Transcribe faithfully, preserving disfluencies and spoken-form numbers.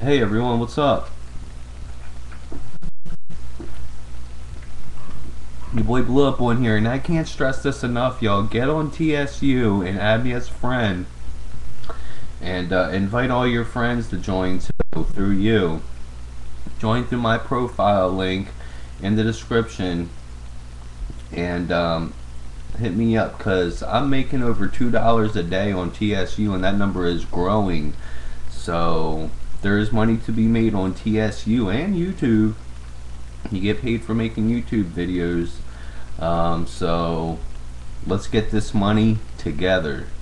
Hey everyone, what's up? Your boy Blew Up on here, and I can't stress this enough, y'all. Get on T S U and add me as a friend, and uh, invite all your friends to join too through you. Join through my profile link in the description, and um, hit me up because I'm making over two dollars a day on T S U, and that number is growing. So there is money to be made on T S U and YouTube. You get paid for making YouTube videos. Um, so let's get this money together.